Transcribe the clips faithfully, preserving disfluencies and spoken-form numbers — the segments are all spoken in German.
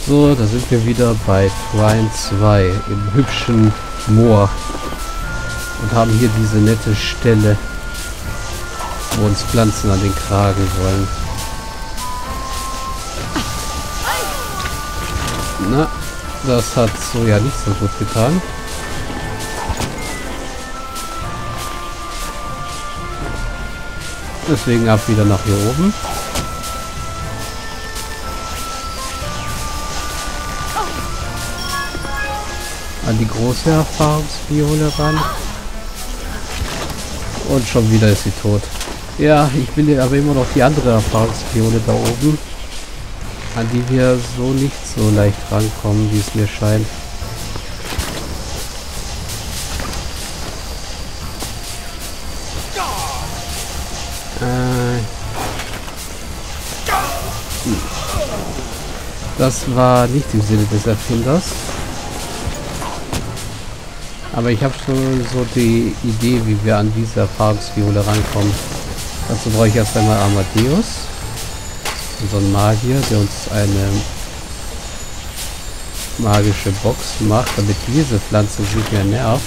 So, da sind wir wieder bei Trine zwei im hübschen Moor und haben hier diese nette Stelle, wo uns Pflanzen an den Kragen wollen. Na, das hat so ja nicht so gut getan. Deswegen ab wieder nach hier oben. An die große Erfahrungsfiole ran. Und schon wieder ist sie tot. Ja, ich will aber immer noch die andere Erfahrungsfiole da oben, an die wir so nicht so leicht rankommen, wie es mir scheint. Äh, das war nicht im Sinne des Erfinders. Aber ich habe schon so die Idee, wie wir an diese Erfahrungsfiole rankommen. Dazu brauche ich erst einmal Amadeus, unseren Magier, der uns eine magische Box macht, damit diese Pflanze nicht mehr nervt.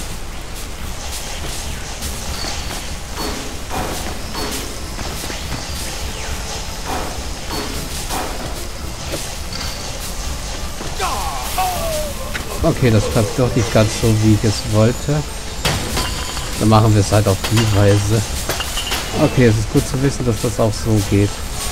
Okay, das klappt doch nicht ganz so, wie ich es wollte. Dann machen wir es halt auf die Weise. Okay, es ist gut zu wissen, dass das auch so geht.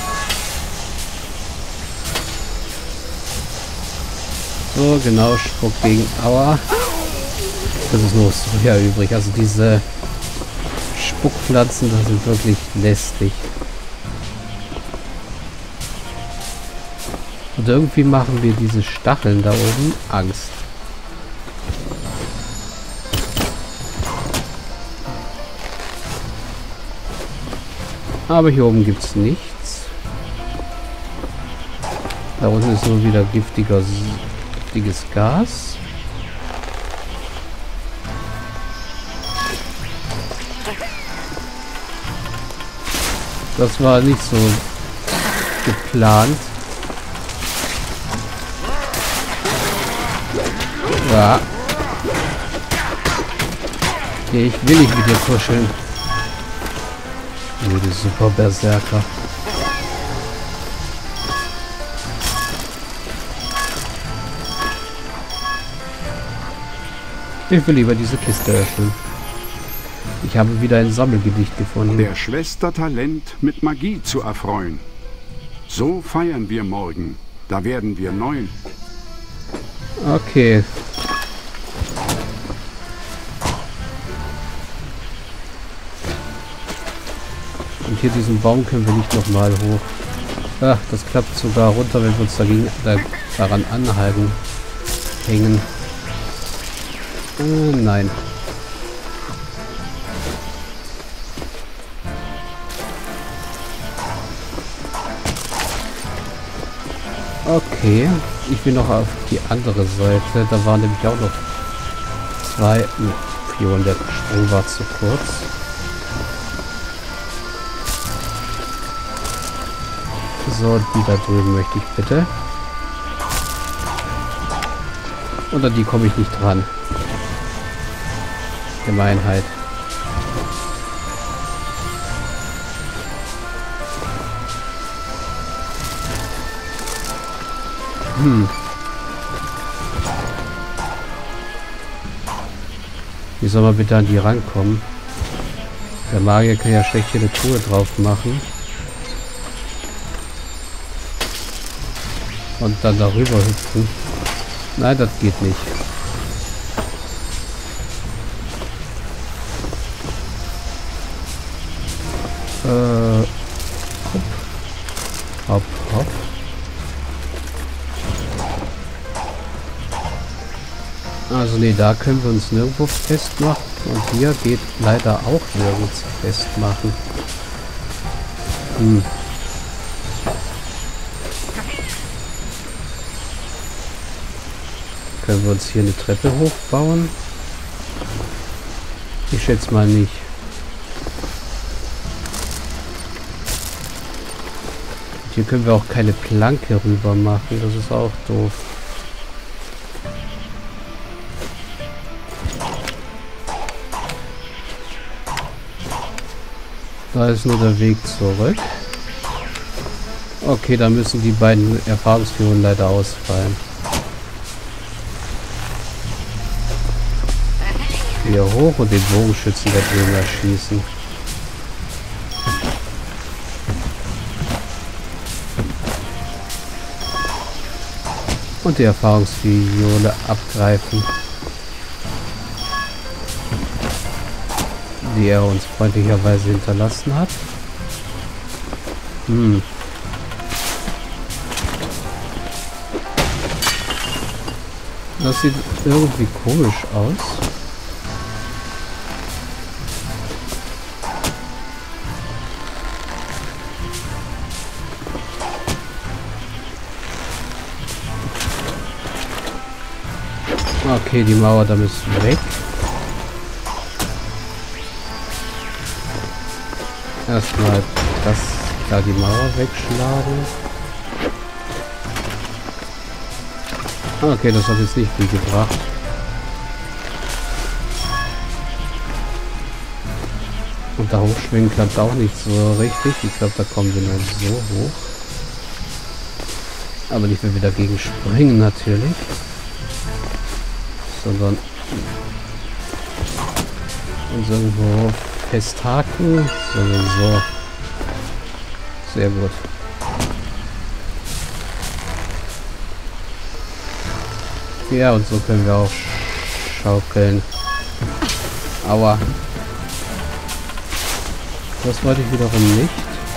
So, genau, Spuck gegen Aua. Das ist nur Soja übrig. Also diese Spuckpflanzen, das sind wirklich lästig. Und irgendwie machen wir diese Stacheln da oben Angst. Aber hier oben gibt es nichts. Da unten ist nur wieder giftiger, giftiges Gas. Das war nicht so geplant. Ja. Okay, ich will nicht mit dir kuscheln. Oh, die super Berserker. Ich will lieber diese Kiste öffnen. Ich habe wieder ein Sammelgedicht gefunden. Der Schwester Talent mit Magie zu erfreuen. So feiern wir morgen. Da werden wir neun. Okay. Und hier diesen Baum können wir nicht nochmal hoch. Ach, das klappt sogar runter, wenn wir uns dagegen, da, daran anhalten. Hängen. Äh, nein. Okay. Ich will noch auf die andere Seite. Da waren nämlich auch noch zwei Fiolen. Der Sprung war zu kurz. So, die da drüben möchte ich bitte. Und an die komme ich nicht dran. Gemeinheit. Hm. Wie soll man bitte an die rankommen? Der Magier kann ja schlecht hier eine Truhe drauf machen. Und dann darüber hüpfen. Nein, das geht nicht. Äh, hopp. Hopp, hopp. Also nee, da können wir uns nirgendwo festmachen. Und hier geht leider auch nirgends festmachen. Hm. Können wir uns hier eine Treppe hochbauen? Ich schätze mal nicht. Hier können wir auch keine Planke rüber machen. Das ist auch doof. Da ist nur der Weg zurück. Okay, da müssen die beiden Erfahrungsführungen leider ausfallen. Hier hoch und den Bogenschützen der drüben erschießen. Und die Erfahrungsfiole abgreifen, die er uns freundlicherweise hinterlassen hat. Hm. Das sieht irgendwie komisch aus. Okay, die Mauer da müssen weg. Erstmal das, da die Mauer wegschlagen. Okay, das hat jetzt nicht viel gebracht. Und da hochschwingen klappt auch nicht so richtig. Ich glaube, da kommen wir nur so hoch. Aber nicht, wenn wir dagegen springen natürlich. Sondern uns irgendwo festhaken. Sondern so. Sehr gut. Ja, und so können wir auch schaukeln. Aua. Das wollte ich wiederum nicht.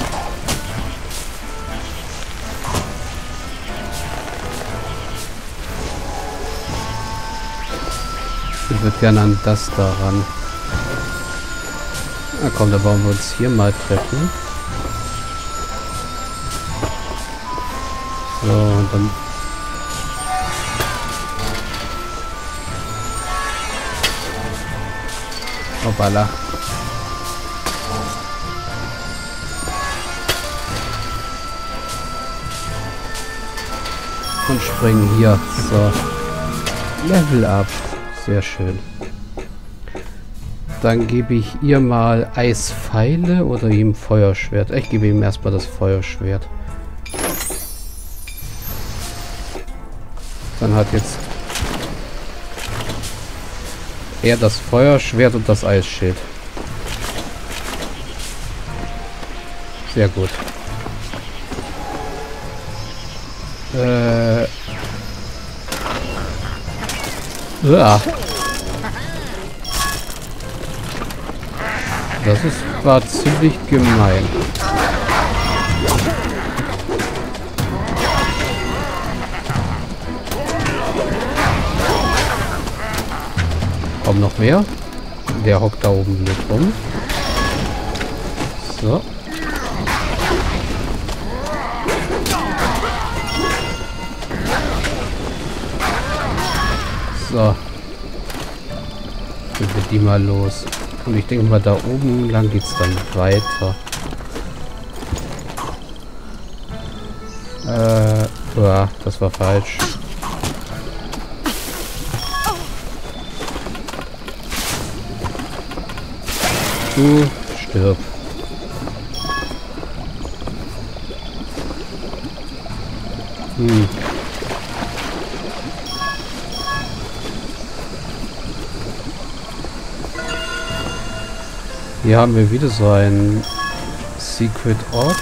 Ich würde gerne an das daran. Na komm, da bauen wir uns hier mal Treppen. So, und dann... Hoppala. Und springen hier. So. Level up. Sehr schön. Dann gebe ich ihr mal Eispfeile oder ihm Feuerschwert. Ich gebe ihm erstmal das Feuerschwert. Dann hat jetzt er das Feuerschwert und das Eisschild. Sehr gut. Äh. Ja. Das ist, war ziemlich gemein. Kommt noch mehr? Der hockt da oben mit rum. So. So. Dann wird die mal los. Und ich denke mal, da oben lang geht's dann weiter. Äh, ja, das war falsch. Du stirb. Hm. Hier haben wir wieder so einen Secret Ort.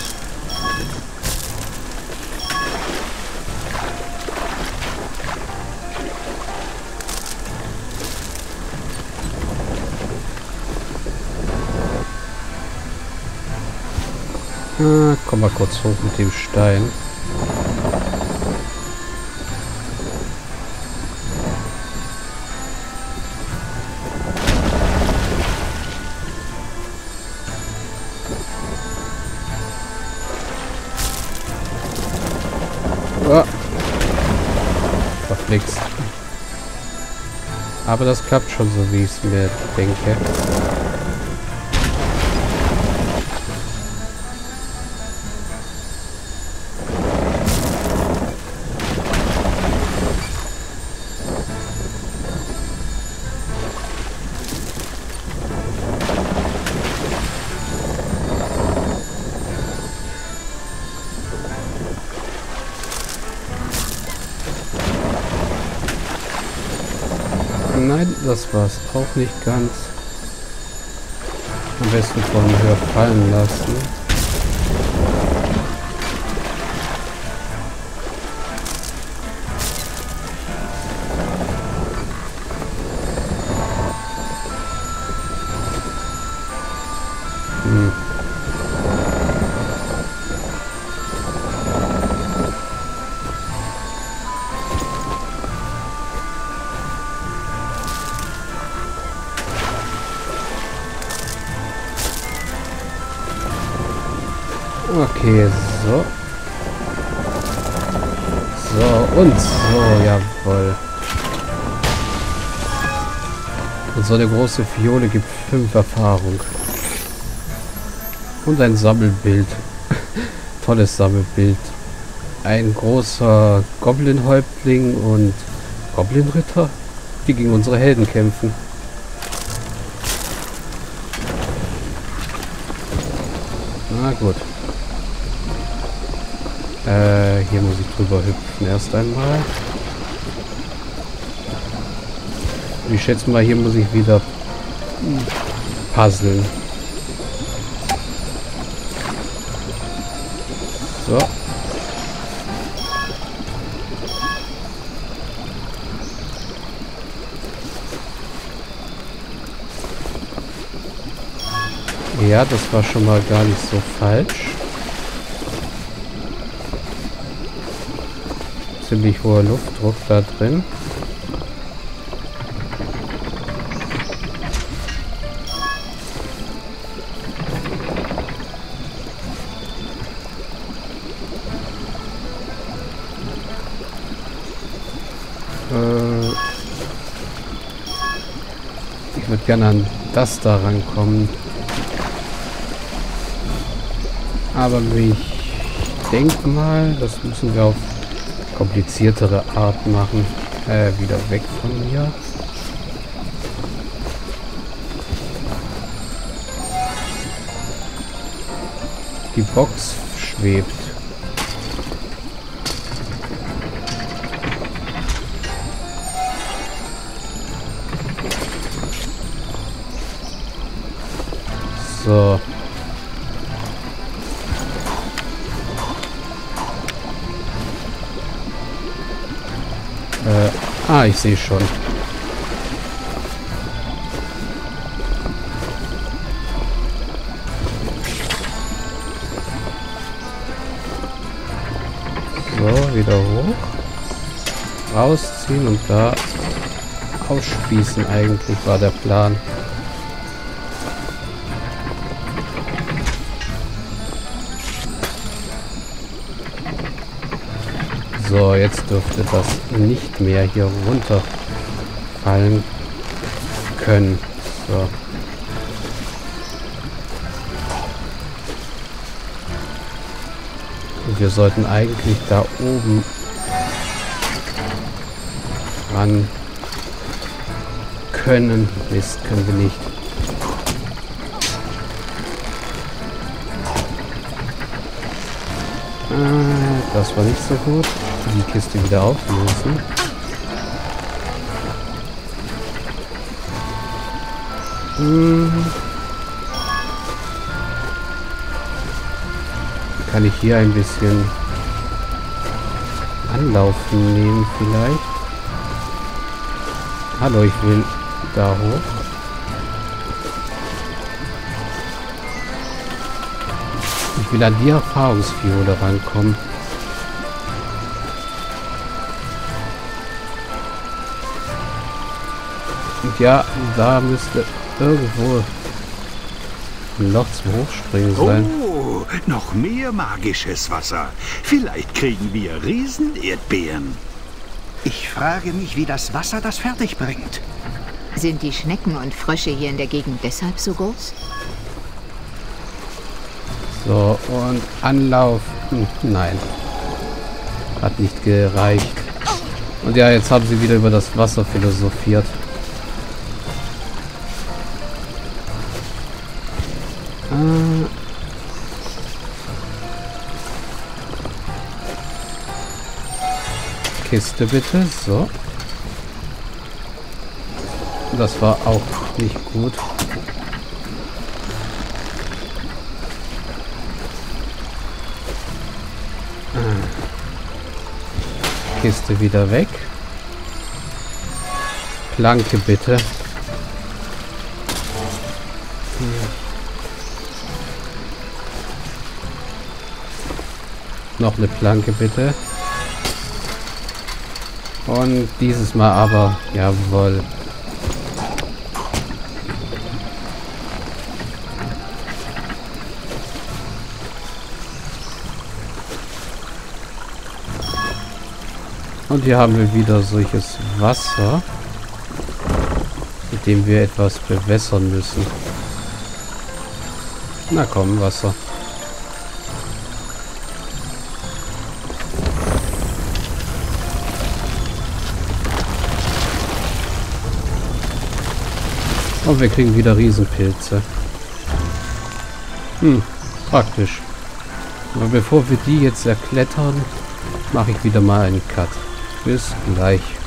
Ah, komm mal kurz hoch mit dem Stein. Oh. Verflixt. Aber das klappt schon so, wie ich es mir denke. Nein, das war's auch nicht ganz. Am besten von höher fallen lassen. Hm. Okay, so. So, und so, jawohl. Und so eine große Fiole gibt fünf Erfahrung. Und ein Sammelbild. Tolles Sammelbild. Ein großer Goblin-Häuptling und Goblin-Ritter, die gegen unsere Helden kämpfen. Na gut. Äh, hier muss ich drüber hüpfen erst einmal. Ich schätze mal, hier muss ich wieder puzzeln. So. Ja, das war schon mal gar nicht so falsch. Ziemlich hoher Luftdruck da drin. Äh, ich würde gerne an das da rankommen. Aber ich denke mal, das müssen wir auf kompliziertere Art machen. Äh, wieder weg von mir. Die Box schwebt. So. Äh, ah, ich sehe schon. So, wieder hoch. Rausziehen und da aufspießen eigentlich war der Plan. So, jetzt dürfte das nicht mehr hier runterfallen können. So. Und wir sollten eigentlich da oben ran können. Mist, können wir nicht. Ah, das war nicht so gut. Die Kiste wieder auflösen. Hm. Kann ich hier ein bisschen Anlaufen nehmen vielleicht? Hallo, ich will da hoch. Ich will an die Erfahrungsfiole rankommen. Und ja, da müsste irgendwo ein Loch zum Hochspringen sein. Oh, noch mehr magisches Wasser. Vielleicht kriegen wir Riesenerdbeeren. Ich frage mich, wie das Wasser das fertig bringt. Sind die Schnecken und Frösche hier in der Gegend deshalb so groß? So, und Anlauf. Hm, nein. Hat nicht gereicht. Und ja, jetzt haben sie wieder über das Wasser philosophiert. Äh. Kiste bitte, so. Das war auch nicht gut. Kiste wieder weg. Planke bitte. Hm. Noch eine Planke bitte. Und dieses Mal aber, jawohl. Und hier haben wir wieder solches Wasser, mit dem wir etwas bewässern müssen. Na komm, Wasser. Und wir kriegen wieder Riesenpilze. Hm, praktisch. Aber bevor wir die jetzt erklettern, mache ich wieder mal einen Cut. Bis gleich.